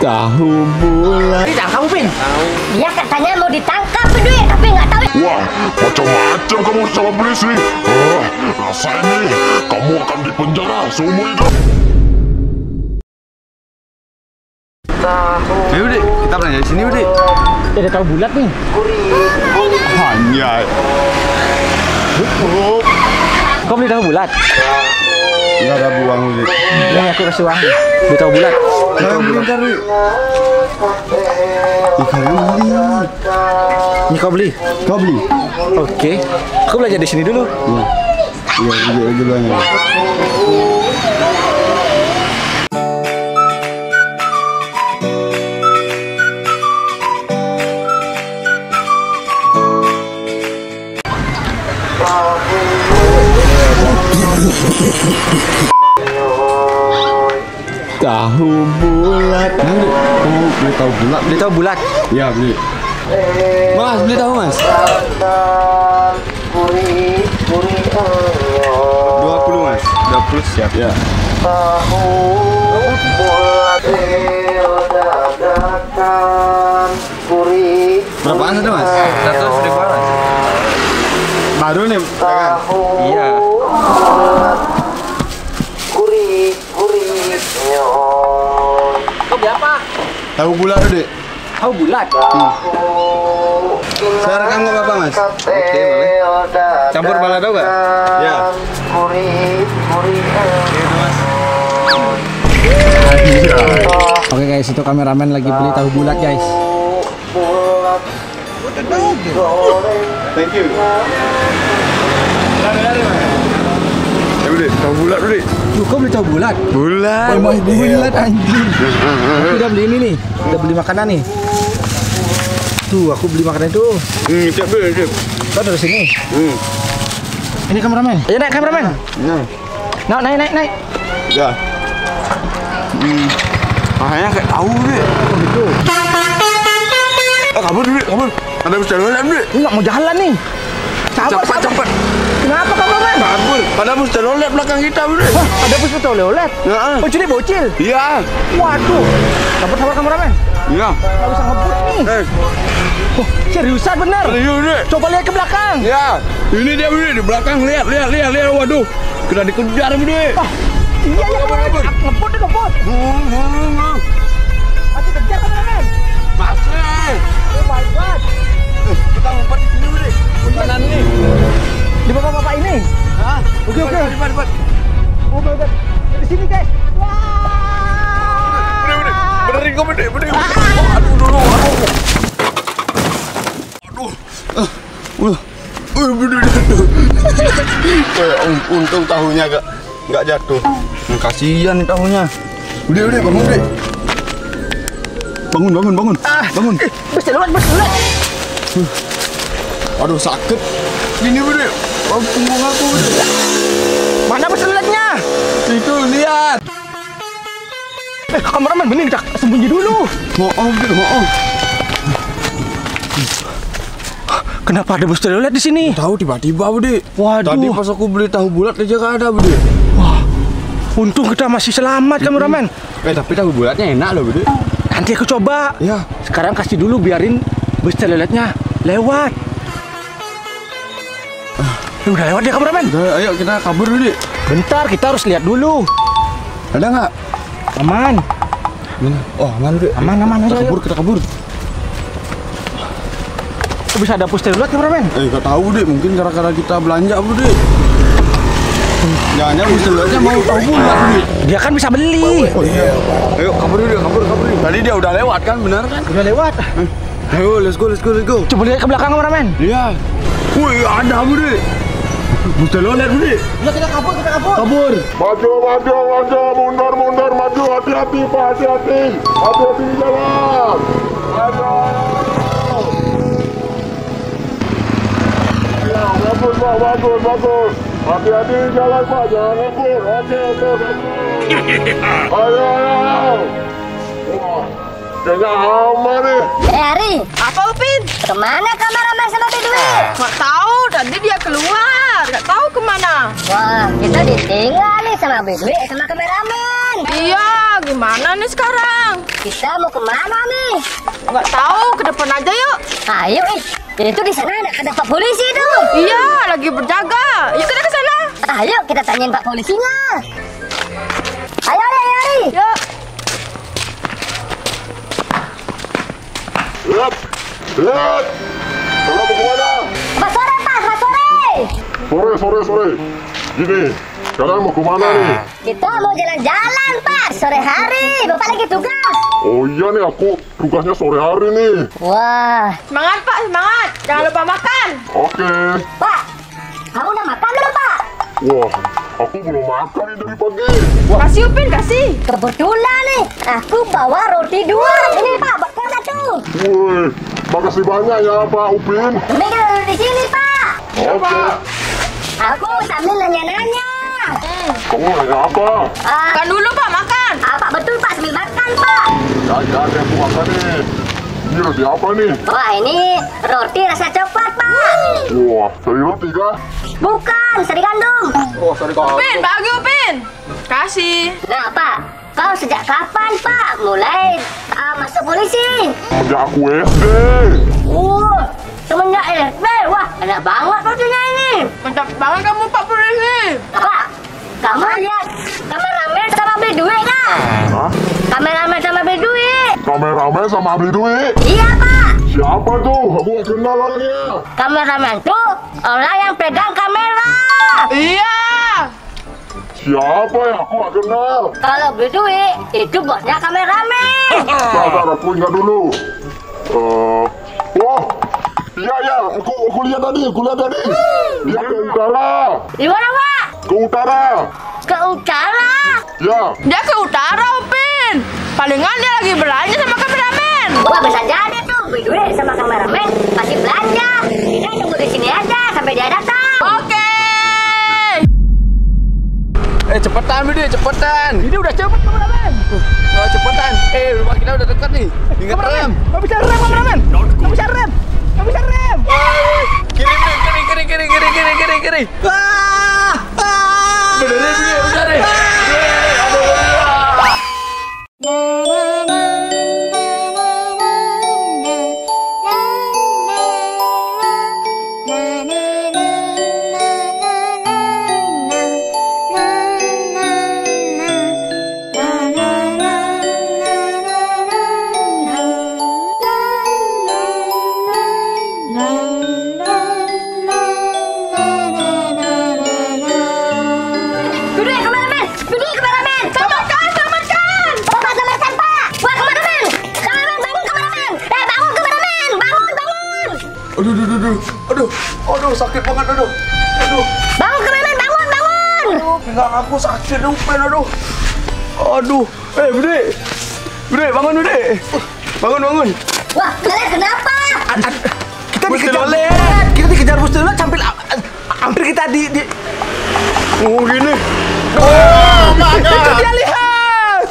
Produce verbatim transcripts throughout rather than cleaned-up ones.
Tahu bulat. Ditangkap, Upin? Dia katanya mau ditangkap, Dwi, tapi nggak tahu. Wah, macam-macam kamu sama polisi. Ah, rasa ini kamu akan dipenjara seumur hidup. Ayo Dik, kita belanja di sini Dik. Ada tahu bulat nih. Hanya. Kau beli tahu bulat? Enggak ada uang Dik. Nih aku kasih uang. Beli tahu bulat. Ayo beli ntar Dik. Ikannya beli. Ini kau beli? Kau beli? Oke. Aku belanja di sini dulu. Iya. Iya, iya dulu aja. Tahu bulat. Oh, beli tahu bulat. Beli tahu bulat? Iya, beli. Mas, beli tahu Mas. dua puluh Mas. dua puluh siap. Ya. Tahu bulat dadakan gurih. Berapaan satu Mas? Seratus ribuan. Baru nih. Iya. Gurih, gurih. Kau beli apa? Tahu bulat Dek. Tahu bulat? Saya rekam nggak apa-apa Mas? Oke, boleh. Campur balado nggak? Ya. Gurih, gurih. Oke guys, itu kameramen lagi beli tahu bulat guys. Bulat. Thank you. Ya udah, tahu bulat Dek. Tuh, kau beli tahu bulat? Bulat. Emang bulat anjing. Aku udah beli ini nih, udah beli makanan nih. Tuh, aku beli makanan itu. Hmm, siap dulu, siap. Kau dari sini. Hmm. Ini kameramen. Ayo naik kameramen. Nah, Nah, naik naik naik. udah. Hmm. Makanya kayak tahu Dek. Oh, gitu. Oh, kabur Dek, kabur. Ada bus jalan Dek. Ini nggak mau jalan nih. Sabar, Cepat, sabar. cepat. Kenapa kameramen? Kabur. Ada bus jalan belakang kita Dek. Wah, ada bus betul oleh-oleh. Ya. Bocil bocil. Iya. Waduh. Sabar sabar kameramen. Iya. Nggak bisa ngebut nih. Eh, Oh, seriusan bener. serius Dek. Coba lihat ke belakang. Ya, ini dia Bude di belakang, lihat, lihat, lihat, lihat. Waduh, kena dikejar Bude. Oh, iya iya kameramen. Ngebut deh ngebut. Hmm, hmm, hmm. Masih kejar kameramen. Masih. Oh my god. Eh, kita ngumpet di sini Bude. Puntanan nih. Di bapak-bapak ini. Hah? Oke oke. Cepat, cepat, cepat. Oh my god. Di sini guys. Wah. Bude, Bude. Benerin kok Bude, Bude. Oh, aduh, dulu, aduh. Aduh. Ah, udah. Uh, Bude, aduh. Eh, un- untung tahunya gak nggak jatuh. Hmm, kasihan nih tahunya. Bude, Bude, bangun Bude. Bangun, bangun, bangun. Bangun. Eh, bus jalan bus jalan. Aduh, sakit. Ini Bude. Oh, punggung aku Bude. Mana bus jalannya? Itu lihat. Eh, kameramen bening cak sembunyi dulu. Bohong, Bude, bohong. Kenapa ada bus jalan di sini? Tahu tiba-tiba Bude. Waduh. Tadi pas aku beli tahu bulat aja gak ada Bude. Wah. Untung kita masih selamat kameramen. Eh, tapi tahu bulatnya enak loh Bude. Nanti aku coba. Ya. Sekarang kasih dulu biarin bus teleletnya lewat. Eh, udah lewat ya kameramen. Udah, ayo kita kabur Bude. Bentar, kita harus lihat dulu. Ada nggak? Aman. Mana? Oh, aman Bude. Aman, aman, Kita ayo, kabur, ayo. kita kabur. Kok bisa ada bus telelet kameramen? Eh, gak tahu Bude. Mungkin gara-gara kita belanja Bude. Jangan-jangan bus bulatnya mau tahu bulat Bude. Dia kan bisa beli. Oh iya. Ayo kabur Bude, kabur, kabur. Tadi dia udah lewat kan, benar kan? Udah lewat. Ayo, let's go, let's go, let's go. Coba lihat ke belakang kameramen. Lihat. Wih, ada Bude. Bus telelet Bude. Udah kita kabur, kita kabur. Kabur. Maju, maju, maju, mundur, mundur, maju, hati-hati Pak, hati-hati. Hati-hati di jalan. Maju. Ya, bagus Pak, bagus, bagus. Hati-hati di jalan Pak, jangan ngebut. Oke, oke, bagus. Ayo, ayo. Wah, kayaknya aman nih. Eh, Ari, Apa Upin? kemana kameramen sama Bidwi? Nggak tahu, tadi dia keluar. Nggak tahu kemana. Wah, kita ditinggal nih sama Bidwi sama kameramen. kameramen. Iya, gimana nih sekarang? Kita mau kemana nih? Nggak tahu, ke depan aja yuk. Ayo, eh. Itu di sana ada, ada Pak Polisi tuh. Iya, lagi berjaga. Yuk kita ke sana. Ayo kita tanyain Pak Polisinya. Ayo, ayo, ayo, ayo. Yuk. Lihat, lihat. Kalau mau kemana? Selamat sore, Pak. Selamat sore. Sore, sore, sore. Gini, kalian mau kemana nih? Kita mau jalan-jalan, Pak. Sore hari. Bapak lagi tugas. Oh iya nih, aku tugasnya sore hari nih. Wah. Semangat Pak, semangat. Jangan lupa makan. Oke. Pak, kamu udah makan belum, Pak? Wah, aku belum makan nih dari pagi. Kasih Upin, kasih. Kebetulan nih, aku bawa roti dua. Ini, Pak, buat kamu tuh. Woi, makasih banyak ya Pak Upin. Ini dulu di sini, Pak. Oke. Aku sambil nanya-nanya. Kamu nanya apa? Ah, Makan dulu Pak, makan. apa betul, Pak? Sambil makan, Pak. Ya, ya, aku makan nih. Ini roti apa nih? Wah, ini roti rasa coklat, Pak. Wah, dari roti kah? Bukan, seri gandum. Oh, sorry kau. Upin, bagi Upin. Kasih. Nah, Pak, kau sejak kapan, Pak, mulai ah, masuk polisi? Sejak aku S D. Wah, semenjak S D. Wah, enak banget rotinya ini. Mantap banget kamu Pak Polisi. Pak, kamu lihat kameramen sama beli duit kan? Hah? Kameramen sama beli duit. Kameramen sama beli duit. Iya, Pak. Siapa tuh? Aku gak kenal orangnya. Kameramen tuh orang yang pegang kamera. Iya. Siapa ya? Aku gak kenal. Kalau beli duit, itu bosnya kameramen. Sabar, aku ingat dulu. Eh, wah, iya ya, aku aku lihat tadi, aku lihat tadi. Dia ke utara, Di mana, Pak? ke utara. Ke utara. Ya, Dia ke utara Upin. Palingan dia lagi belanja sama kameramen. Wah, bisa jadi tuh beli duit sama kameramen masih belanja. Kita tunggu di sini aja sampai dia datang. Oke. Eh, cepetan Budi, cepetan. Ini udah cepet kameramen. Oh, cepetan. Eh, rumah kita udah dekat nih. Ingat rem. Nggak bisa rem kameramen. Nggak bisa rem. Nggak bisa rem. Kiri, kiri, kiri, kiri, kiri, kiri, kiri, kiri. Ah, ah. Bener deh, Budi, bener deh. Beli kameramen, beli kameramen. Selamatkan, selamatkan. Bapak selamatkan, Pak. Wah, kameramen. Kameramen, bangun kameramen. Eh, bangun kameramen. Bangun, bangun. Aduh, aduh, aduh, aduh, aduh, sakit banget, aduh, aduh. Bangun kameramen, bangun, bangun. Pinggang aku sakit, aduh, pen, aduh. Aduh, eh, Budi, Budi, bangun, Budi. Bangun, bangun. Wah, kalian kenapa? Kita Bus dikejar. Telolet. Kita dikejar bus telolet sampai hampir kita di, di... Oh, gini. Oh, Itu dia, lihat.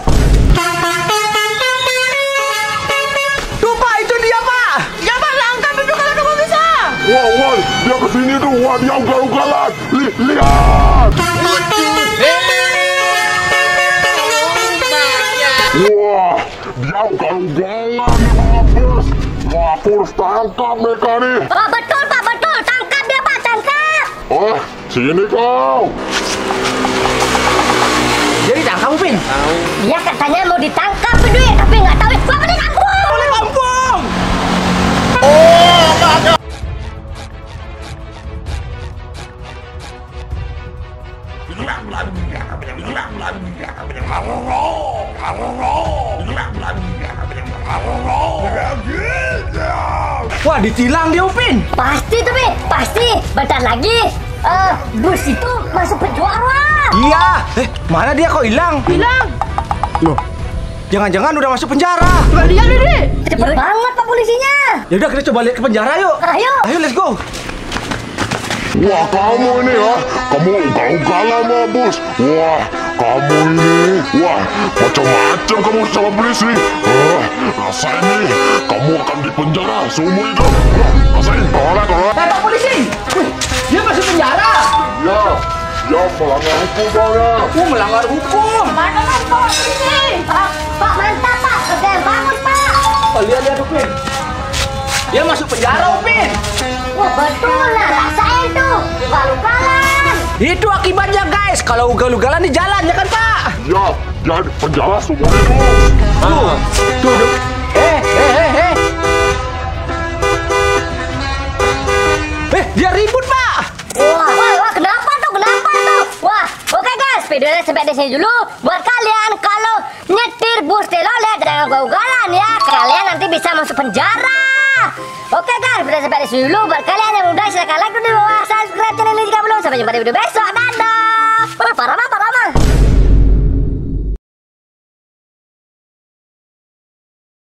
Tuh Pak, itu dia Pak. Ya Pak, langkah duduk kalau kamu bisa. wah, wah, dia kesini tuh, wah, dia ugal-ugalan. Li lihat. Wah, dia ugal-ugalan nih, Pak Bos. Wah, aku harus tangkap mereka nih. Oh, betul, Pak, betul. Tangkap dia, Pak, tangkap. Oh, sini kau. Jadi tangkap Upin. Dia katanya mau ditangkap, duit, tapi nggak tahu. Wah, ini kampung. Oleh kampung. Wah, ditilang dia Upin. Pasti tuh, Bi. Pasti. Bentar lagi, eh, bus itu masuk penjara. Iya. Eh, mana dia kok hilang? Hilang. Loh, jangan-jangan udah masuk penjara. Nggak lihat Dede. Cepet banget, Pak, polisinya. Ya udah kita coba lihat ke penjara yuk. Ayo. Ayo, let's go. Wah, kamu ini ya, kamu ugal-ugalan sama bos. Wah, kamu ini, wah, macam-macam kamu sama polisi. Ah, rasain nih, kamu akan dipenjara seumur hidup. Wah, rasain, tolak, tolak. Eh, Pak polisi. Wih, dia masuk penjara. Ya, Ya, melanggar hukum soalnya. Aku melanggar hukum. Mana kan bawa polisi? Pak, Pak mantap Pak, kerja yang bagus Pak. Oh, lihat lihat Upin. Dia masuk penjara Upin. Wah betul lah, rasain tuh, ugal-ugalan. Itu akibatnya guys, kalau ugal-ugalan di jalan ya kan Pak? Ya, jadi penjara semua itu. Tuh, tuh, tuh. Eh, eh, eh, eh. Eh, dia ribut Pak. Wah, wah, wah, kenapa tuh, kenapa tuh? Wah, oke guys, videonya sampai di sini dulu. Buat kalian kalau nyetir bus telolet dan ugal-ugalan ya, kalian nanti bisa masuk penjara. Oke guys, video sampai di sini dulu. Buat kalian yang udah silahkan like dulu di bawah, subscribe channel ini jika belum. Sampai jumpa di video besok. Dadah. Parah, parah, parah.